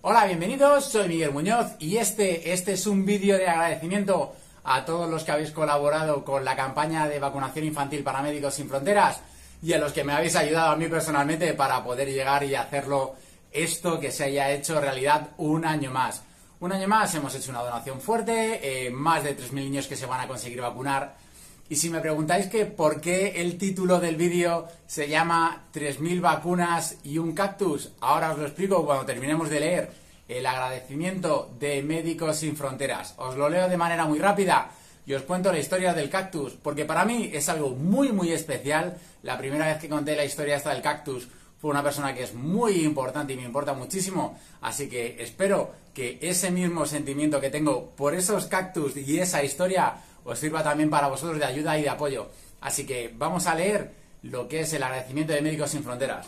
Hola, bienvenidos, soy Miguel Muñoz y este es un vídeo de agradecimiento a todos los que habéis colaborado con la campaña de vacunación infantil para Médicos Sin Fronteras y a los que me habéis ayudado a mí personalmente para poder llegar y hacerlo esto que se haya hecho realidad un año más. Un año más hemos hecho una donación fuerte, más de 3.000 niños que se van a conseguir vacunar. Y si me preguntáis que por qué el título del vídeo se llama 3.000 vacunas y un cactus, ahora os lo explico cuando terminemos de leer el agradecimiento de Médicos Sin Fronteras. Os lo leo de manera muy rápida y os cuento la historia del cactus, porque para mí es algo muy especial. La primera vez que conté la historia esta del cactus fue una persona que es muy importante y me importa muchísimo, así que espero que ese mismo sentimiento que tengo por esos cactus y esa historia os sirva también para vosotros de ayuda y de apoyo. Así que vamos a leer lo que es el agradecimiento de Médicos Sin Fronteras.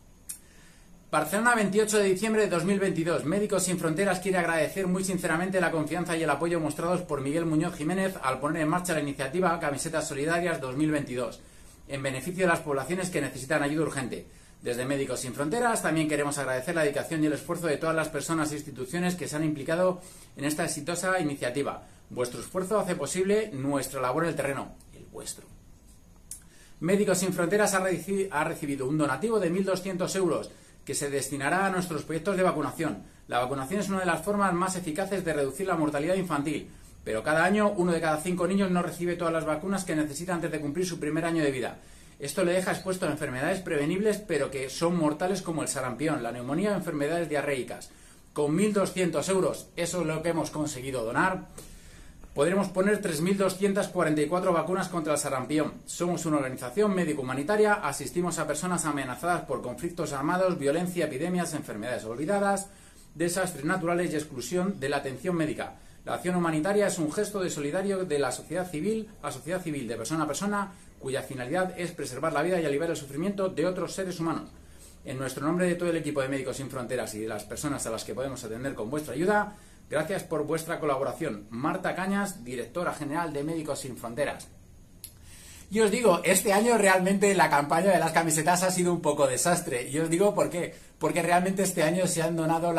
Barcelona, 28 de diciembre de 2022. Médicos Sin Fronteras quiere agradecer muy sinceramente la confianza y el apoyo mostrados por Miguel Muñoz Jiménez al poner en marcha la iniciativa Camisetas Solidarias 2022, en beneficio de las poblaciones que necesitan ayuda urgente. Desde Médicos Sin Fronteras también queremos agradecer la dedicación y el esfuerzo de todas las personas e instituciones que se han implicado en esta exitosa iniciativa. Vuestro esfuerzo hace posible nuestra labor en el terreno, el vuestro. Médicos Sin Fronteras ha recibido un donativo de 1.200 euros que se destinará a nuestros proyectos de vacunación. La vacunación es una de las formas más eficaces de reducir la mortalidad infantil, pero cada año 1 de cada 5 niños no recibe todas las vacunas que necesita antes de cumplir su primer año de vida. Esto le deja expuesto a enfermedades prevenibles pero que son mortales como el sarampión, la neumonía o enfermedades diarreicas. Con 1.200 euros, eso es lo que hemos conseguido donar, podremos poner 3.244 vacunas contra el sarampión. Somos una organización médico-humanitaria, asistimos a personas amenazadas por conflictos armados, violencia, epidemias, enfermedades olvidadas, desastres naturales y exclusión de la atención médica. La acción humanitaria es un gesto de solidario de la sociedad civil a sociedad civil, de persona a persona, cuya finalidad es preservar la vida y aliviar el sufrimiento de otros seres humanos. En nuestro nombre de todo el equipo de Médicos Sin Fronteras y de las personas a las que podemos atender con vuestra ayuda, gracias por vuestra colaboración. Marta Cañas, directora general de Médicos Sin Fronteras. Y os digo, este año realmente la campaña de las camisetas ha sido un poco desastre. Y os digo por qué. Porque realmente este año se han donado,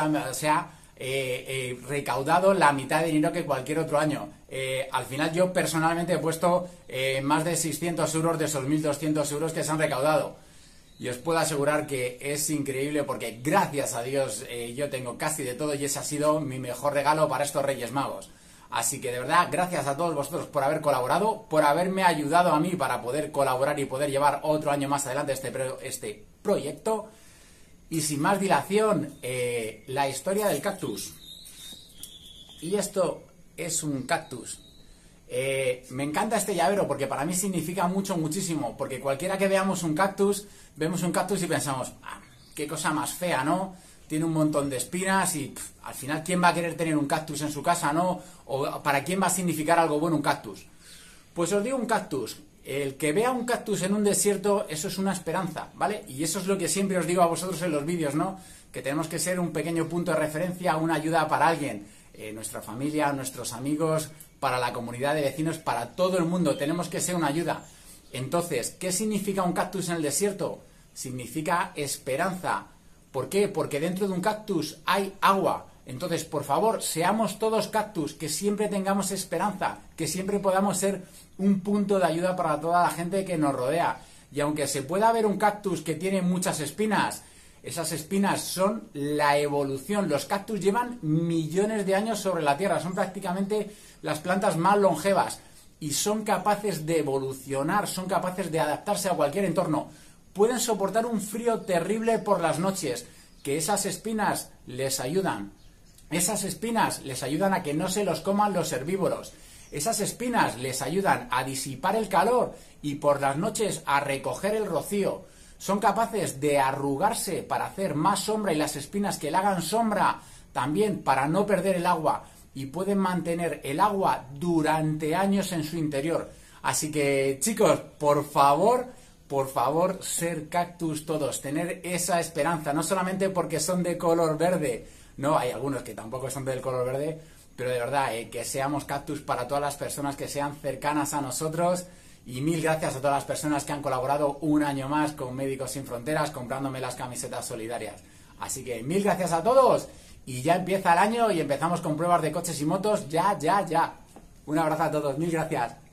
recaudado la mitad de dinero que cualquier otro año. Al final yo personalmente he puesto más de 600 euros de esos 1.200 euros que se han recaudado. Y os puedo asegurar que es increíble porque gracias a Dios yo tengo casi de todo y ese ha sido mi mejor regalo para estos Reyes Magos. Así que de verdad, gracias a todos vosotros por haber colaborado, por haberme ayudado a mí para poder colaborar y poder llevar otro año más adelante este proyecto. Y sin más dilación, la historia del cactus. Y esto es un cactus. Me encanta este llavero porque para mí significa muchísimo. Porque cualquiera que veamos un cactus y pensamos, qué cosa más fea, ¿no? Tiene un montón de espinas y al final, ¿quién va a querer tener un cactus en su casa, no? ¿O para quién va a significar algo bueno un cactus? Pues os digo un cactus. El que vea un cactus en un desierto, eso es una esperanza, ¿vale? Y eso es lo que siempre os digo a vosotros en los vídeos, ¿no? Que tenemos que ser un pequeño punto de referencia, una ayuda para alguien. Nuestra familia, nuestros amigos, para la comunidad de vecinos, para todo el mundo. Tenemos que ser una ayuda. Entonces, ¿qué significa un cactus en el desierto? Significa esperanza. ¿Por qué? Porque dentro de un cactus hay agua. Entonces, por favor, seamos todos cactus, que siempre tengamos esperanza, que siempre podamos ser un punto de ayuda para toda la gente que nos rodea. Y aunque se pueda ver un cactus que tiene muchas espinas, esas espinas son la evolución. Los cactus llevan millones de años sobre la Tierra, son prácticamente las plantas más longevas y son capaces de evolucionar, son capaces de adaptarse a cualquier entorno. Pueden soportar un frío terrible por las noches, que esas espinas les ayudan. Esas espinas les ayudan a que no se los coman los herbívoros. Esas espinas les ayudan a disipar el calor y por las noches a recoger el rocío. Son capaces de arrugarse para hacer más sombra y las espinas que le hagan sombra también para no perder el agua. Y pueden mantener el agua durante años en su interior. Así que, chicos, por favor, ser cactus todos, tener esa esperanza, no solamente porque son de color verde, no, hay algunos que tampoco son del color verde, pero de verdad, que seamos cactus para todas las personas que sean cercanas a nosotros. Y mil gracias a todas las personas que han colaborado un año más con Médicos Sin Fronteras comprándome las camisetas solidarias. Así que mil gracias a todos y ya empieza el año y empezamos con pruebas de coches y motos, ya. Un abrazo a todos, mil gracias.